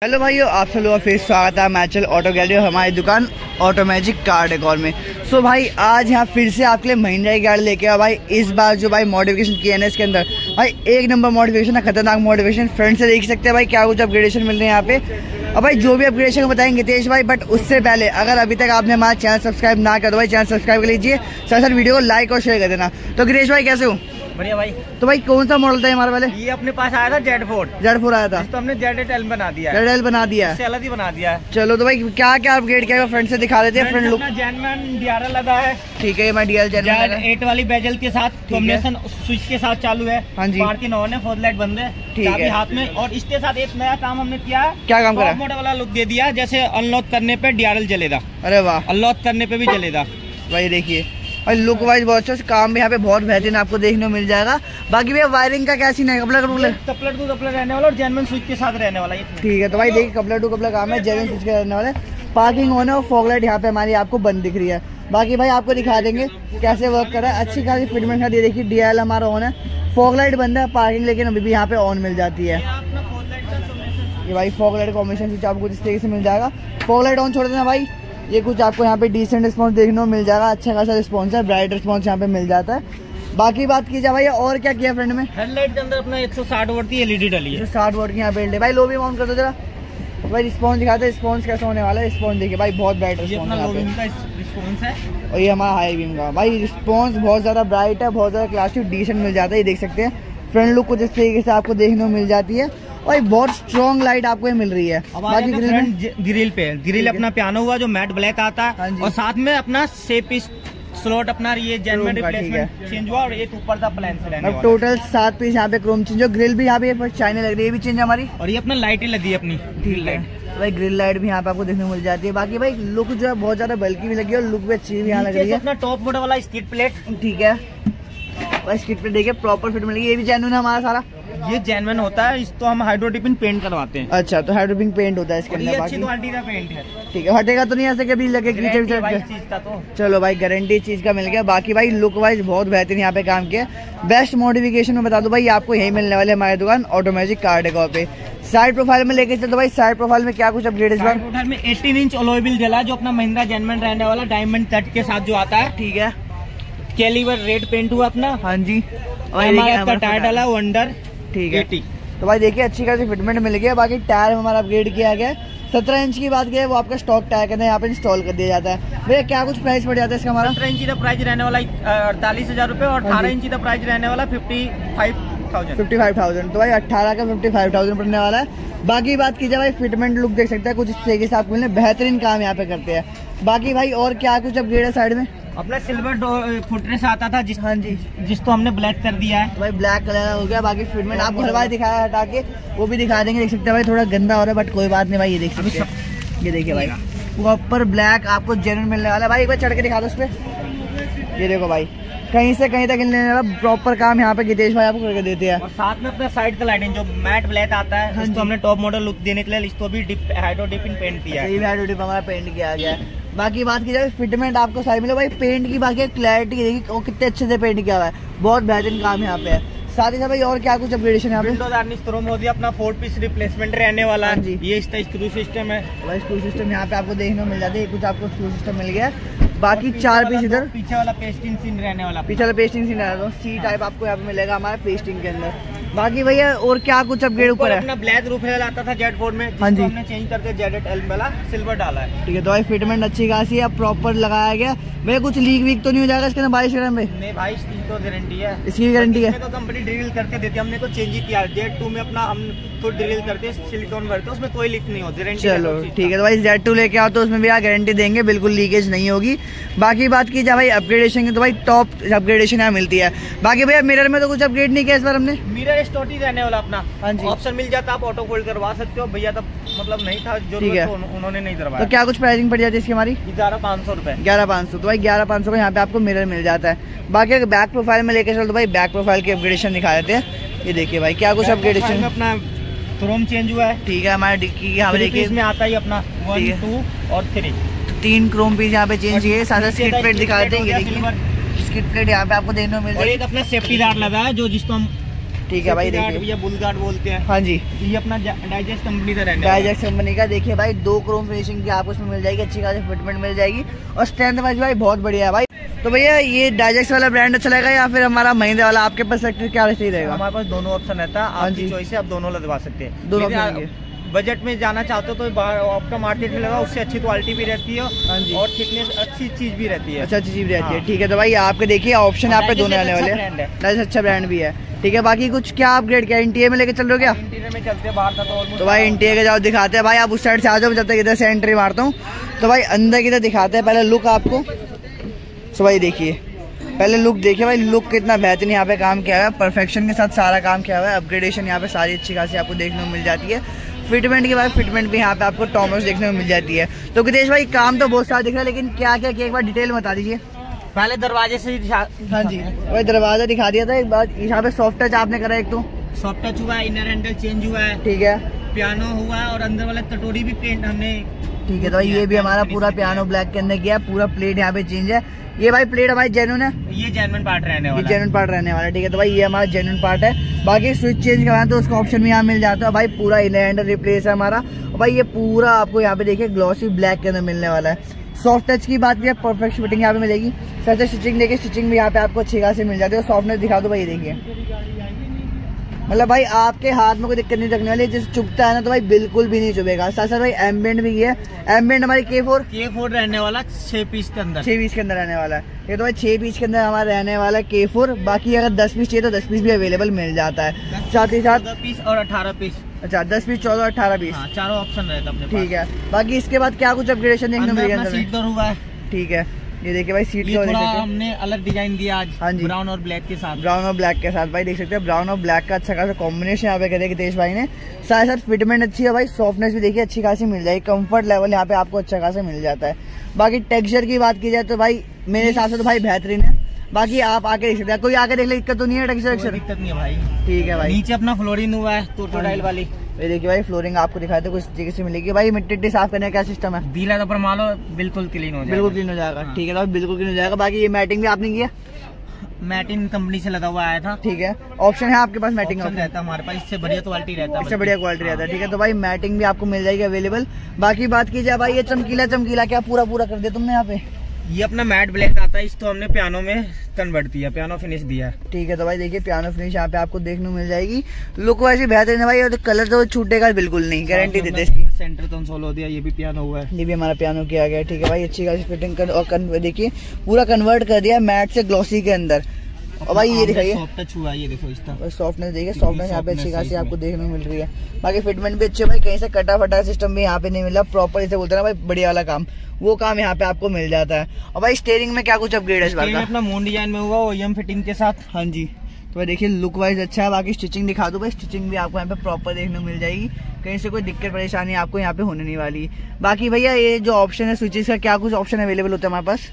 Hello भाइयों, आप सब लोगों का फिर स्वागत है मैचल ऑटो गैलरी हमारी दुकान ऑटो मैजिक कार डेकोर में। सो भाई आज यहाँ फिर से आपके लिए महिंद्रा की गाड़ी लेके आया। भाई इस बार जो भाई मॉडिफिकेशन किया है इसके अंदर भाई एक नंबर मॉडिफिकेशन है, खतरनाक मॉडिफिकेशन। फ्रंट से देख सकते हैं भाई क्या कुछ अपग्रेडेशन मिल रहे हैं यहाँ पे। और भाई जो भी अपग्रेडेशन बताएंगे तेज भाई, बट उससे पहले अगर अभी तक आपने हमारा चैनल सब्सक्राइब ना कर दो भाई चैनल सब्सक्राइब कर लीजिए, साथ वीडियो को लाइक और शेयर कर देना। तो गिरीश भाई कैसे हो? बढ़िया भाई। तो भाई कौन सा मॉडल था हमारे वाले? ये अपने पास आया था Z4 आया था, तो हमने Z8L बना दिया है। Z8L बना दिया है, अलग ही बना दिया है। चलो तो भाई क्या क्या अपग्रेड किया फ्रंट से दिखा देते हैं। फ्रंट लुक जेनमैन DRL लगा है, ठीक है। मैं DRL Z8 वाली बेजल के साथ कॉम्बिनेशन स्विच के साथ चालू है। हाँ जी, मारुति नॉन है, फोर लाइट बंद है, ठीक है हाथ में। और इसके साथ एक नया काम हमने किया है। क्या काम करा? मॉडल वाला लुक दे दिया, जैसे अनलॉक करने पे DRL जलेगा। अरे वाह, अनलॉक करने पे भी जलेगा भाई। देखिए और लुक वाइज बहुत अच्छा काम भी यहाँ पे बहुत बेहतरीन आपको देखने को मिल जाएगा। बाकी भैया वायरिंग का क्या सीन है? कपड़ा कपलर टू कपलर रहने वाला और जेनमैन स्विच के साथ रहने वाला, ठीक है। तो भाई देखिए कपलर टू कपलर काम है, जेनमैन स्विच के रहने वाले। पार्किंग ऑन है और फॉग लाइट यहाँ पे हमारी आपको बंद दिख रही है। बाकी भाई आपको दिखा देंगे कैसे वर्क कर रहा है। अच्छी खासी फिटमेंट है, देखिए DRL हमारा ऑन है, फॉग लाइट बंद है, पार्किंग लेकिन अभी भी यहाँ पे ऑन मिल जाती है। ये भाई फॉग लाइट कॉम्बिनेशन स्विच आपको इस तरीके से मिल जाएगा। फॉग लाइट ऑन छोड़ देना भाई। ये कुछ आपको यहाँ पे डिसेंट रिस्पॉन्स देखने को मिल जाएगा, अच्छा खासा रिस्पॉन्स है, ब्राइट रिस्पॉन्स यहाँ पे मिल जाता है। बाकी बात की जाए भाई और क्या किया फ्रंट में? हेडलाइट के अंदर अपना 160 वोल्ट की LED डली है, 160 वोल्ट की यहाँ पे एलईडी। भाई लो भी माउंट कर दो जरा भाई, रिस्पॉन्स दिखाते हैं रिस्पॉन्स कैसा होने वाला है। रिस्पॉन्स देखिए भाई बहुत ब्राइट रिस्पॉन्स है और ये हमारा हाई बीम का भाई रिस्पॉन्स बहुत ज्यादा ब्राइट है, बहुत ज्यादा क्लासिक डिसेंट मिल जाता है। ये देख सकते हैं फ्रंट लुक कुछ इस तरीके से आपको देखने को मिल जाती है और बहुत स्ट्रॉन्ग लाइट आपको ये मिल रही है। बाकी ग्रिल अपना पियानो हुआ जो मैट ब्लैक आता है और साथ में अपना शेप पीस स्लॉट अपना ये जेनमैन रिप्लेसमेंट चेंज हुआ और एक ऊपर था प्लान से रहने वाला। टोटल 7 पीस यहाँ पे क्रोम चेंज हो, ग्रिल भी यहाँ पे चाइना लग रही है, ये भी चेंज हमारी। और ये अपना लाइटें लगी है अपनी, ठीक है भाई। ग्रिल लाइट भी यहाँ पे आपको देखने को मिल जाती है। बाकी भाई लुक जो है बहुत ज्यादा बल्की भी लगी है और लुक भी अच्छी भी यहाँ लग रही है। अपना टॉप मॉडल वाला स्किड प्लेट, ठीक है भाई। स्किड प्लेट देखिए प्रॉपर फिट मिलेगी, ये भी जेन्युइन है हमारा सारा। ये जेनमैन होता है, इसको हम हाइड्रोडिपिन पेंट करवाते हैं। अच्छा, तो हाइड्रोडिपिन पेंट होता है इसके अंदर। अच्छी क्वालिटी का पेंट है, ठीक है। हटेगा तो नहीं ऐसे कभी लगे चीज का? तो चलो भाई गारंटी चीज का मिल गया। बाकी भाई लुक वाइज बहुत बेहतरीन यहाँ पे काम किया। बेस्ट मॉडिफिकेशन में बता दो भाई आपको यही मिलने वाले हमारी दुकान ऑटो मैजिक कार डेकोर पे। साइड प्रोफाइल में लेके चलते भाई, साइड प्रोफाइल में क्या कुछ अपग्रेड? साइड प्रोफाइल में 18 इंच अलॉय व्हील जला जो अपना महिंद्रा जेनमैन रहने वाला डायमंड कट के साथ जो आता है, ठीक है। कैलिबर रेड पेंट हुआ अपना, हाँ जी। और हमारा टायर डाला वंडर, ठीक है। तो भाई देखिए अच्छी खासी फिटमेंट मिल गई है। बाकी टायर हमारा अपग्रेड किया गया है। 17 इंच की बात करें वो आपका स्टॉक टायर के अंदर यहाँ पे इंस्टॉल कर दिया जाता है। भैया क्या कुछ प्राइस पड़ जाता है इसका? हमारा 17 इंची का प्राइस रहने वाला 48,000 रुपए और 18 इंची का प्राइस रहने वाला 55,000। तो भाई 18 का 55,000 पड़ने वाला है। बाकी बात की जाए भाई फिटमेंट लुक देख सकते हैं कुछ इस तरीके से आपको मिलने, बेहतरीन काम यहाँ पे करते हैं। बाकी भाई और क्या कुछ अपग्रेड है साइड में? अपना सिल्वर फुटरेस आता था हाँ जी, जिसको हमने ब्लैक कर दिया है। तो भाई ब्लैक कलर हो गया। बाकी फिटमेंट आपको हलवाई दिखाया हटा के वो भी दिखा देंगे, देख सकते हैं भाई थोड़ा गंदा हो रहा है बट कोई बात नहीं भाई। ये देख सकते हैं, ये देखिए भाई प्रॉपर ब्लैक आपको जेन्युइन मिलने वाला है। भाई एक बार चढ़ के दिखा दो उस पर, ये देखो भाई कहीं से कहीं तक मिलने वाला प्रॉपर काम यहाँ पे गितेश भाई आपको करके देते हैं। और साथ में अपना साइड का लाइटिंग जो मैट ब्लैक आता है, इसको हमने टॉप मॉडल लुक देने के लिए इसको भी हाइड्रोडिपिन पेंट किया है। हाइड्रोडिप हमारा पेंट किया गया है। बाकी बात की जाए फिटमेंट आपको साइड मिले भाई, पेंट की बाकी क्लैरिटी देखिए वो कितने अच्छे से पेंट किया हुआ है, बहुत बेहतरीन काम यहाँ पे है। साथ ही साथ भाई और क्या कुछ अपग्रेडेशन है? विंडोज आर्निश क्रोम हो गया, अपना 4 पीस रिप्लेसमेंट रहने वाला है। ये इसका स्क्रू सिस्टम है भाई, स्क्रू सिस्टम यहाँ पे आपको देखने को मिल जाती है। कुछ आपको स्क्रू सिस्टम मिल गया। बाकी 4 पीस इधर पीछे वाला पेस्टिंग सीन रहने वाला, पीछे वाला पेस्टिंग सीन रहने वाला सी टाइप आपको यहाँ पे मिलेगा हमारे पेस्टिंग के अंदर। बाकी भैया और क्या कुछ अपग्रेड ऊपर है? अपना ब्लैक रूफ रेल आता था Z4 में, हाँ जी, हमने चेंज करके Z8L वाला सिल्वर डाला है, ठीक है। तो भाई फिटमेंट अच्छी खासी है, प्रॉपर लगाया गया। भैया कुछ लीक वीक तो नहीं हो जाएगा इसके अंदर 22 ग्राम में? नहीं भाई इसकी तो गारंटी है, इसकी गारंटी है। तो कंपनी ड्रिल करके देती है, हमने को चेंज ही किया। Z2 में अपना हम खुद ड्रिल करते सिलिकॉन भरते, उसमें कोई लीक नहीं होती, गारंटी। चलो ठीक है। तो भाई Z2 लेके आओ तो उसमें भी गारंटी देंगे, बिल्कुल लीकेज नहीं होगी। बाकी बात की जाए भाई अपग्रेडेशन की, तो भाई टॉप अपग्रेडेशन यहाँ मिलती है। बाकी भैया मिरर में तो कुछ अपग्रेड नहीं किया इस बार हमने? मिरर स्टोटी रहने वाला अपना, हाँ जी। ऑप्शन मिल जाता आप ऑटो फोल्ड करवा सकते हो। भैया तब मतलब नहीं था जो तो उन्होंने नहीं करवाया। तो क्या कुछ प्राइसिंग पड़ जाती है इसकी हमारी? 11,500 रुपए। 11,500। तो भाई 11,500 का यहाँ पे आपको मिरर मिल जाता है। बाकी अगर बैक प्रोफाइल में लेके चलो तो भाई बैक प्रोफाइल की अपग्रेडेशन दिखा देते हैं। ये देखिए भाई क्या कुछ अपग्रेडेशन, अपना क्रोम चेंज हुआ है, ठीक है। हमारे डिक्की यहाँ पे देखिए इसमें आता है अपना 1, 2 और 3 क्रोम पीस यहाँ पे चेंज किए। साथ स्किड प्लेट दिखा देते हैं, ये देखिए स्किड प्लेट यहाँ पे आपको देखने को मिल जाएगी। एक अपना सेफ्टी गार्ड लगा है जो जिसको हम ठीक है भाई, देखिए बुल गार्ड बोलते हैं। हाँ जी, ये अपना डाइजेस्ट कंपनी का रहने डाइजेस्ट कंपनी का। देखिए भाई 2 क्रोम फिनिशिंग की आपको उसमें मिल जाएगी, अच्छी खासी फिटमेंट मिल जाएगी और स्ट्रेंथ वाइज भाई बहुत बढ़िया है भाई। तो भैया ये डाइजेस्ट वाला ब्रांड अच्छा लगेगा या फिर हमारा महिंद्रा वाला, आपके पर्सपेक्टिव क्या सही रहेगा? हमारे पास दोनों ऑप्शन रहता है, आपकी चॉइस है, आप दोनों लगवा सकते हैं। दोनों बजट में जाना चाहते हो तो आपका मार्केट लगा, उससे अच्छी क्वालिटी भी रहती है और थिकनेस अच्छी चीज भी रहती है। अच्छा चीज भी रहती है, ठीक है। तो भाई आपके देखिए ऑप्शन आप पे दोनों आने वाले हैं, अच्छा ब्रांड भी है, ठीक है। बाकी कुछ क्या अपग्रेड क्या इंटीरियर में लेके चल रहे हो क्या? इंटीरियर में चलते बाहर था तो भाई इंटीरियर के जाओ दिखाते हैं भाई, आप उस साइड से आ जाओ जब तक इधर से एंट्री मारता हूँ। तो भाई अंदर की तरफ दिखाते हैं पहले लुक आपको। तो भाई देखिए पहले लुक देखिए भाई, लुक कितना बेहतरीन यहाँ पे काम किया हुआ है, परफेक्शन के साथ सारा काम किया हुआ है। अपग्रेडेशन यहाँ पे सारी अच्छी खासी आपको देखने को मिल जाती है। फिटमेंट के बाद फिटमेंट भी यहाँ पे आपको टॉमस देखने को मिल जाती है। तो गितेश भाई काम तो बहुत सारा दिख रहा है, लेकिन क्या क्या किया एक बार डिटेल बता दीजिए। पहले दरवाजे से हाँ जी भाई दरवाजा दिखा दिया था एक बार। यहाँ पे सॉफ्ट टच आपने करा, एक तो सॉफ्ट टच हुआ है, इनर हैंडल चेंज हुआ है, ठीक है, पियानो हुआ है और अंदर वाला कटोरी भी पेंट हमने, ठीक है। तो भाई ये भी हमारा पूरा पियानो ब्लैक के अंदर किया, पूरा प्लेट यहाँ पे चेंज है। ये भाई प्लेट हमारी जेन्युइन है, ये जेन्युइन पार्ट रहने वाला है, जेन्युइन पार्ट रहने वाला है, ठीक है। तो भाई ये हमारा जेन्युइन पार्ट है। बाकी स्विच चेंज करवाना तो उसका ऑप्शन भी यहाँ मिल जाता है भाई। पूरा इनर हैंडल रिप्लेस है हमारा और भाई ये पूरा आपको यहाँ पे देखिए ग्लॉसी ब्लैक के अंदर मिलने वाला है। सॉफ्ट टच की बात की परफेक्ट फिटिंग यहाँ पे मिलेगी। सर स्टिचिंग देखिए, स्टिचिंग भी यहाँ पे आपको अच्छी खासी मिल जाती है। सॉफ्टनेस दिखा दो भाई, ये देखिए मतलब भाई आपके हाथ में कोई दिक्कत नहीं रखने वाली, जैसे चुभता है ना तो भाई बिल्कुल भी नहीं चुभेगा। साथ साथ भाई एम्बिएंट भी है, एम्बिएंट हमारी K4 रहने वाला 6 पीस के अंदर, 6 पीस के अंदर रहने वाला है। ये तो भाई 6 पीस के अंदर हमारा रहने वाला है K4। बाकी अगर 10 पीस चाहिए तो 10 पीस भी अवेलेबल मिल जाता है, साथ ही साथ 10 पीस और 18 पीस। अच्छा 10 पीस, 14 और 18 पीस, चारों ऑप्शन रहता है, ठीक है। बाकी इसके बाद क्या कुछ अपग्रेडेशन देखने को मिलेगा? ठीक है, ये देखिए भाई सीट का हमने अलग डिजाइन दिया आज। हाँ जी, ब्राउन और ब्लैक के साथ, ब्राउन और ब्लैक के साथ भाई देख सकते हैं ब्राउन और ब्लैक का अच्छा खासा कॉम्बिनेशन यहाँ पे करे गितेश भाई ने। साथ साथ फिटमेंट अच्छी है भाई, सॉफ्टनेस भी देखिए अच्छी खासी मिल जाएगी, कंफर्ट लेवल यहाँ पे आपको अच्छा खासा मिल जाता है। बाकी टेक्सचर की बात की जाए तो भाई मेरे हिसाब से तो भाई बेहतरीन है। बाकी आप आके देख सकते हैं, कोई आके देख ले, दिक्कत तो नहीं है टेक्सचर? दिक्कत नहीं है भाई, ठीक है भाई। नीचे अपना फ्लोरिंग हुआ है टोटो टाइल वाली, ये देखिए भाई फ्लोरिंग आपको दिखाते कुछ तरीके से मिलेगी। भाई मिट्टी साफ करने का क्या सिस्टम है? गीला तो पर मान लो बिल्कुल क्लीन हो जाएगा, बिल्कुल क्लीन हो जाएगा, ठीक है भाई बिल्कुल क्लीन हो जाएगा। बाकी ये मैटिंग भी आपने किया? मैटिन कंपनी से लगा हुआ आया था, ठीक है। ऑप्शन है आपके पास मैटिंग का? रहता है हमारे पास, इससे बढ़िया क्वालिटी रहता है, इससे बढ़िया क्वालिटी रहता है, ठीक है। तो भाई मैटिंग भी आपको मिल जाएगी अवेलेबल। बाकी बात की जाए भाई ये चमकीला क्या पूरा कर दिया तुमने यहाँ पे? ये अपना मैट ब्लैक आता है, इसको हमने पियानो में कन्वर्ट किया, पियानो फिनिश दिया, ठीक है। तो भाई देखिए पियानो फिनिश यहाँ पे आपको देखने को मिल जाएगी। लुक वैसे बेहतरीन है भाई, और कलर तो छूटेगा बिल्कुल नहीं, गारंटी देते इसकी। सेंटर कंसोल हो दिया, ये भी पियानो हुआ है, ये भी हमारा पियानो किया गया, ठीक है भाई। अच्छी खासी फिटिंग कर और देखिए पूरा कन्वर्ट कर दिया मैट से ग्लॉसी के अंदर। और भाई ये दिखाइए सॉफ्ट टच हुआ है, ये देखो इसका सॉफ्टनेस देखिए, सॉफ्टनेस यहाँ पे अच्छी खासी आपको देखने को मिल रही है। बाकी फिटमेंट भी अच्छे भाई, कहीं से कटा फटा सिस्टम भी यहाँ पे नहीं मिला, प्रॉपर इसे बोलते हैं ना भाई बढ़िया वाला काम, वो काम यहाँ पे आपको मिल जाता है। और भाई स्टीयरिंग में क्या कुछ अपग्रेड है इस बार का? अपना मून डिजाइन में हुआ OEM फिटिंग के साथ, हाँ जी। तो भाई देखिए लुक वाइज अच्छा है। बाकी स्टिचिंग दिखा दो भाई, स्टिचिंग भी आपको यहाँ पे प्रॉपर देखने को मिल जाएगी, कहीं से कोई दिक्कत परेशानी आपको यहाँ पे होने नहीं वाली। बाकी भैया ये जो ऑप्शन है स्विचेस का, क्या कुछ ऑप्शन अवेलेबल होता है हमारे पास?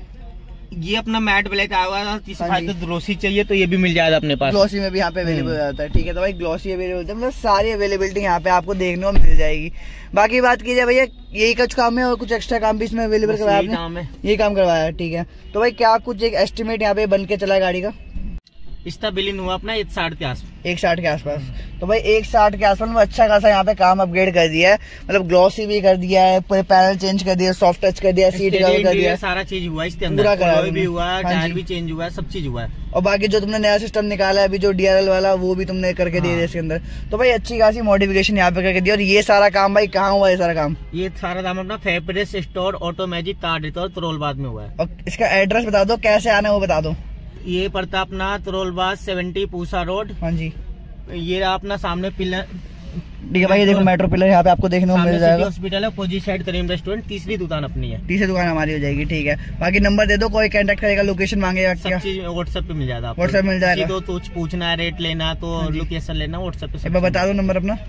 ये अपना मैट ब्लैक आया हुआ है, तो ग्लॉसी चाहिए तो ये भी मिल जाएगा अपने पास, ग्लॉसी में भी यहाँ पे अवेलेबल हो जाता है, ठीक है। तो भाई ग्लॉसी अवेलेबल होता है, मतलब सारी अवेलेबिलिटी यहाँ पे आपको देखने को मिल जाएगी। बाकी बात की जाए भैया यही कुछ काम है और कुछ एक्स्ट्रा काम भी इसमें अवेलेबल करवाया आपने? यही काम करवाया है, ठीक है। तो भाई क्या कुछ एक एस्टिमेट यहाँ पे बन के चला है गाड़ी का? इसका बिलिंग हुआ अपना 160 के आसपास, 160 के आसपास। तो भाई 160 के आसपास में अच्छा खासा यहाँ पे काम अपग्रेड कर दिया है, मतलब ग्लॉसी भी कर दिया है, पैनल चेंज कर दिया, सॉफ्ट टच कर दिया, सीट कवर कर दिया, सारा चीज हुआ इसके अंदर, पूरा करा भी हुआ, टायर भी चेंज हुआ है, सब चीज हुआ है। और बाकी जो तुमने नया सिस्टम निकाला है अभी जो DRL वाला, वो भी तुमने करके दिया इसके अंदर। तो भाई अच्छी खासी मॉडिफिकेशन यहाँ पे करके दिया। और ये सारा काम भाई कहाँ हुआ है? सारा काम ये सारा काम अपना फेब्रिस स्टोर ऑटोमेजिक कार रिटोर तरोलबाद में हुआ है। और इसका एड्रेस बता दो, कैसे आना है वो बता दो। ये पड़ता अपना तरोलबाद 70 पूसा रोड, हाँ जी। ये अपना सामने पिलर, ठीक है भाई, ये देखो मेट्रो पिलर यहाँ पे आपको देखने को मिल जाएगा। हॉस्पिटल है, अपोजिट साइड करीम रेस्टोरेंट, तीसरी दुकान अपनी है, तीसरी दुकान हमारी हो जाएगी, ठीक है। बाकी नंबर दे दो, कोई कांटेक्ट करेगा, लोकेशन मांगेगा, सब चीज व्हाट्सएप पे मिल जाएगा, व्हाट्सएप मिल जाएगा। तो पूछना है, रेट लेना तो लोकेशन लेना, व्हाट्सएप पे बता दो नंबर अपना।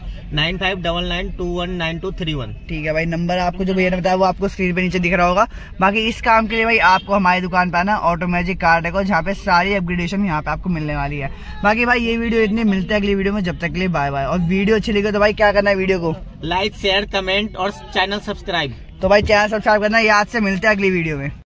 9599219231, ठीक है भाई। नंबर आपको जो भैया ने बताया वो आपको स्क्रीन पे नीचे दिख रहा होगा। बाकी इस काम के लिए भाई आपको हमारी दुकान पे आना, ऑटोमेटिक कार डेको, जहाँ पे सारी अपग्रेडेशन यहाँ पे आपको मिलने वाली है। बाकी भाई ये वीडियो इतनी मिलते हैं अगली वीडियो में, जब तक के लिए बाय बाय। और वीडियो अच्छी लगी तो भाई क्या करना है, वीडियो को लाइक शेयर कमेंट और चैनल सब्सक्राइब। तो भाई चैनल सब्सक्राइब करना याद से। मिलते हैं अगली वीडियो में।